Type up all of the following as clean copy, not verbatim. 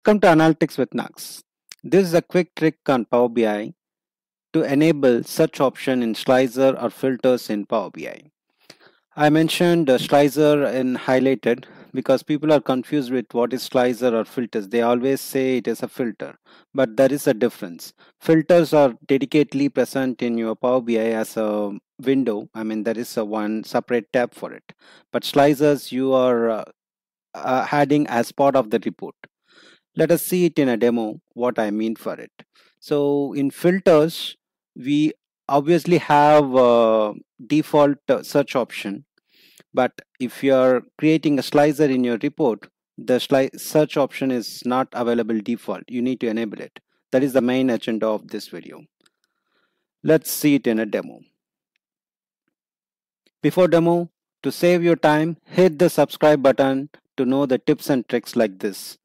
Welcome to Analytics with Nags. This is a quick trick on Power BI to enable search option in slicer or filters in Power BI. I mentioned slicer in highlighted because people are confused with what is slicer or filters. They always say it is a filter, but there is a difference. Filters are dedicatedly present in your Power BI as a window. I mean, there is a one separate tab for it. But slicers you are adding as part of the report. Let us see it in a demo what I mean for it. So in filters we obviously have a default search option, but if you are creating a slicer in your report, the search option is not available default. You need to enable it. That is the main agenda of this video. Let's see it in a demo. Before demo, to save your time, hit the subscribe button to know the tips and tricks like this.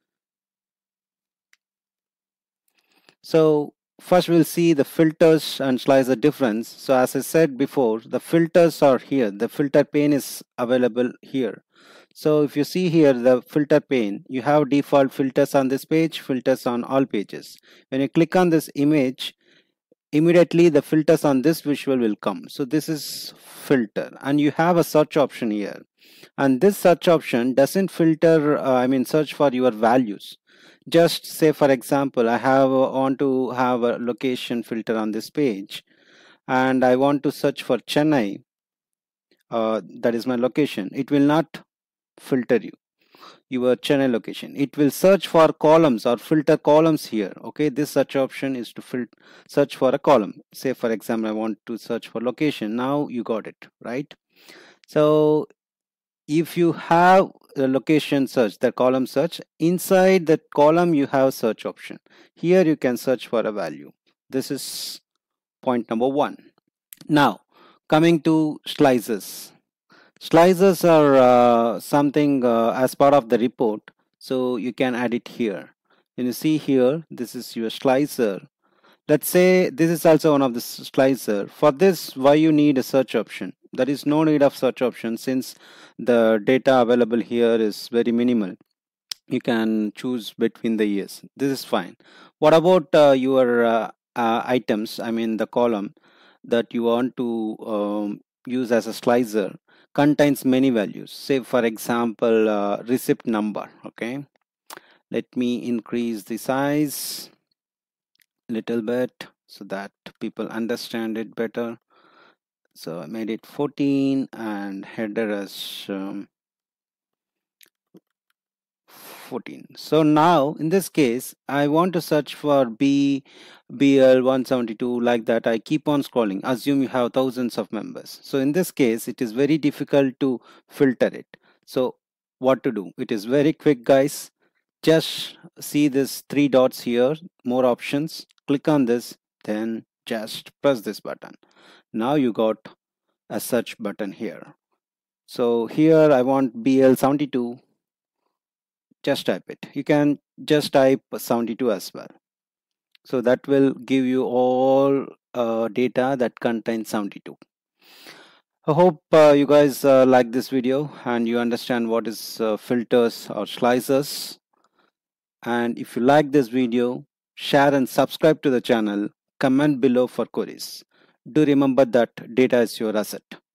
So first we'll see the filters and slicer difference. So as I said before, the filters are here. The filter pane is available here. So if you see here the filter pane, you have default filters on this page, filters on all pages. When you click on this image, immediately the filters on this visual will come. So this is filter and you have a search option here. And this search option doesn't filter, search for your values. Just say for example, I want to have a location filter on this page and I want to search for Chennai. That is my location. It will not filter your Chennai location. It will search for columns or filter columns here. Okay, this search option is to search for a column. Say for example, I want to search for location. Now you got it, right? So if you have the location search, the column search, inside that column you have search option. Here you can search for a value. This is point number one. Now coming to slices. Slices are something as part of the report, so you can add it here. When you see here, this is your slicer. Let's say this is also one of the slicer. For this, why you need a search option? There is no need of search option since the data available here is very minimal. You can choose between the years. This is fine. What about your items? I mean the column that you want to use as a slicer contains many values. Say for example receipt number. Okay, let me increase the size little bit so that people understand it better. So I made it 14 and header as 14. So now in this case I want to search for BL 172, like that. I keep on scrolling. Assume you have thousands of members. So in this case it is very difficult to filter it. So what to do? It is very quick, guys. Just see this three dots here, more options. Click on this, then just press this button. Now you got a search button here. So here I want BL 72. Just type it. You can just type 72 as well. So that will give you all data that contains 72. I hope you guys like this video and you understand what is filters or slicers. And if you like this video, share and subscribe to the channel. Comment below for queries. Do remember that data is your asset.